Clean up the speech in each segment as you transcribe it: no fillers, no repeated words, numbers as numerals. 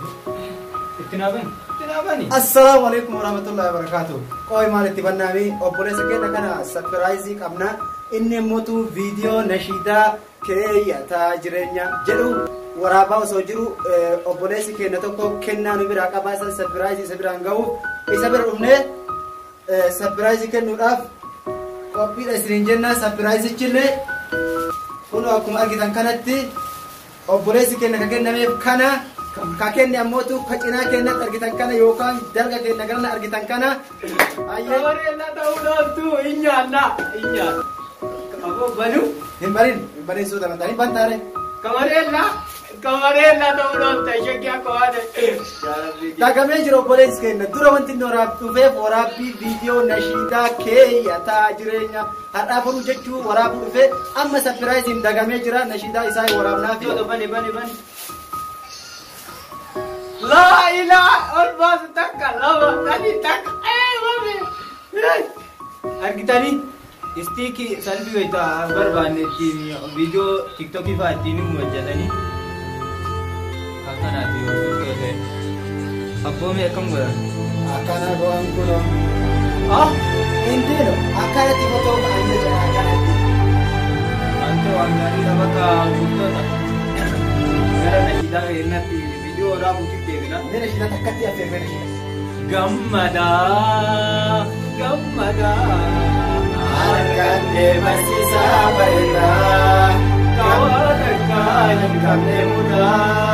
السلام عليكم ورحمة الله وبركاته. قوي مالتي بنامي أبوليس كنا كنا سبرايزي قبنا إني موتو فيديو نشيدا كي يتاجرنيا جرو ورابا وسوجرو أبوليس كنا توكو كنا نبرا كباسا سبرايزي سبرانغو إسابر أمني سبرايزي كنا نراف قبي الأسرينجنا سبرايزي كله كنو أكم أجدان كانت أبوليس كنا كنا ميب كنا kakeknya amotu kacina kena targetan kana yokan dalga kena karena targetan kana ayo warena tahu tu inya apa baru himbarin sudah tadi bantare kemarin tahu tayaknya kau ada takame jero polis kena durawanti norab tu ve warabi video nashida ke ya tajirenya ada pun jechu warabu ve amma surprise dagame jira nashida isai warabna fi bani لا إله أربعة تكا لا تاني تك مامي أركتاني استيكي سالبي ويتا بربان تيني فيديو تيك توك فاتيني موجداني أكان أتيو كذا أبو مي أكمل برا أكان أبو أنكولو إنتينو أكان أتيو تو أنجي أكان أنتو أنجي أبكا بوتونا كذا نشيدا هيناتي orang mungkin dia ni sudah takat dia feminist. Gammada, akan dia masih sabarlah. Kau akan kami muda.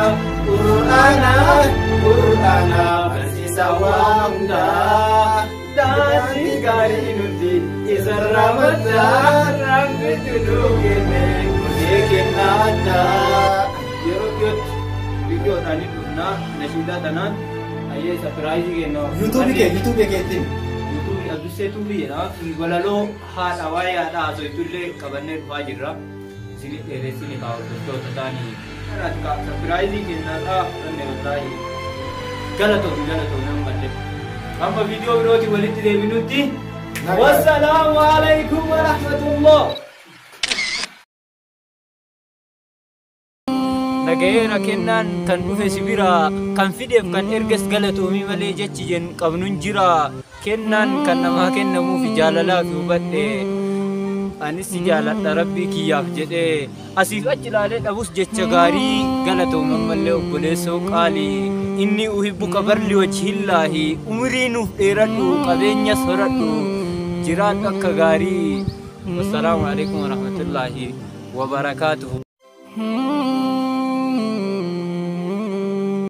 Qur'ana masih sawamda. Dan kali nanti izar Ramadan rangkut duduknya kudikin nada. Yuk. Video tadi na nashida tanan aye surprise ke no YouTube ke tin YouTube adu se tu bi na walalo ha awai ada so itulle kabanne wajira sini tere sini ka to tani arat ka surprise ke na ta ne wallahi galato nan batte amma video roti waliti de minuti wassalamu alaikum warahmatullah Nagayera kennan kan dhufe sibira kan fideef kan erges galatoomii malee jechi jen qabnuun jira kennan kan namaa kennamuuf jaalalaa fi hubadhe anis jaaladha rabbii kiyyaaf jedhe asiif achi ilaalee dhabus jecha gaarii galatooman malee obboleessoo qaalii inni uhibbuka barli wajhillaahi umrii nuuf dheeradhu qabeenyas horadhu jiraadhu akka gaarii. Wassalaamu alaikum warahmatullaahi wabarakaatuhu.